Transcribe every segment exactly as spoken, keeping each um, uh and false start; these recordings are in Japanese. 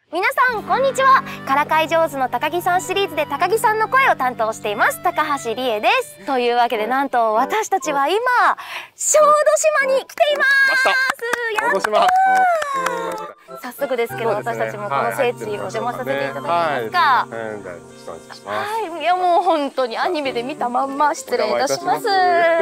皆さんこんにちは。からかい上手の高木さんシリーズで高木さんの声を担当しています高橋理恵です。というわけで、なんと私たちは今小豆島に来ています。やったー。早速ですけど、私たちもこの聖地にお邪魔させていただけますか。はい、いやもう本当にアニメで見たまんま失礼いたします。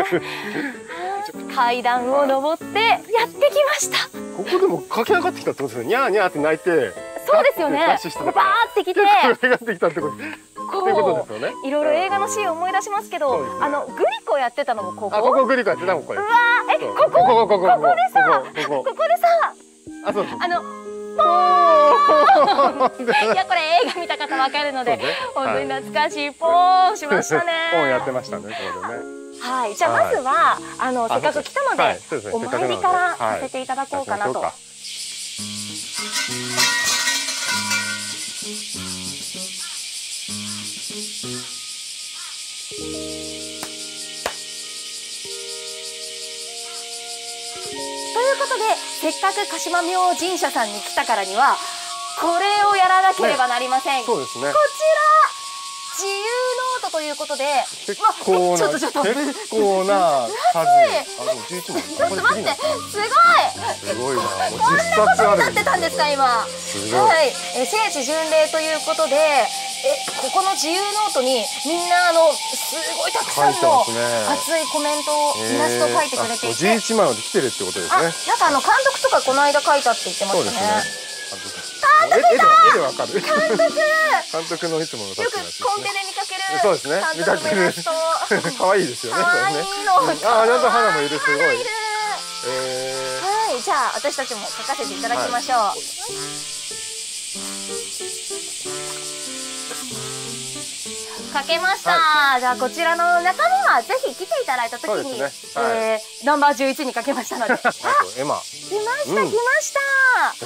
階段を登ってやってきました。 ここでも駆け上がってきたってことですね。ニャーニャーって鳴いて。 そうですよね。バーって来て、 駆け上がってきたってこと。こう、いろいろ映画のシーンを思い出しますけど、あのグリコやってたのもここ。 あ、ここグリコやってたのここ。うわー、え、ここ、ここ、ここでさ、ここでさ、 あ、そう。 あの。ポーン。いや、これ映画見た方わかるので、本当に懐かしいポーンしましたね。 ポーンやってましたね、これね。 はい、じゃあまずはあのせっかく来たのでお参りからさせていただこうかなと。ということで、せっかく鹿島明神社さんに来たからにはこれをやらなければなりません。 そうですね。 こちら自由ノートということで、 結構な結構な数。ちょっと待って、すごい。 すごいな。 こんなことになってたんですか今。はい、え聖地巡礼ということで、えここの自由ノートにみんなあのすごいたくさんの熱いコメントをイラストを描いてくれていて、 じゅういちまいまで来てるってことですね。 なんかあの監督とかこの間書いたって言ってましたね。監督だ。 絵でわかる。監督。監督のいつもの。 よくコンペで見かける。 そうですね。見かける。可愛いですよね。可愛いの。あ、ちゃんと花もいる。すごい。はい、 じゃあ私たちも書かせていただきましょう。書けました。じゃあこちらの中身はぜひ来ていただいた時にナンバーじゅういちに書けましたので。あ、 エマ。 来ました来ました。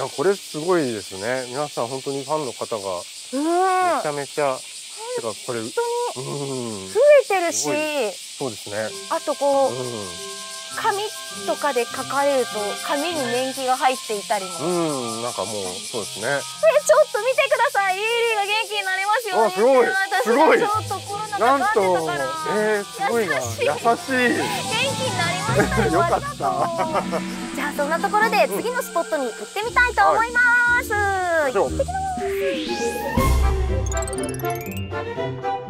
いや、これすごいですね。皆さん本当にファンの方がめちゃめちゃ、てかこれ本当に増えてるし、 そうですね。 あとこう紙とかで書かれると紙に年季が入っていたりも。 うん、なんかもうそうですね。 え、ちょっと見てください。リリーが元気になりますよね。 すごい。すごい。 ちょっとコロナなんと、 えー、すごいな。優しい。元気になりましたよ。 よかった。 じゃあそんなところで次のスポットに行ってみたいと思います。行ってきます。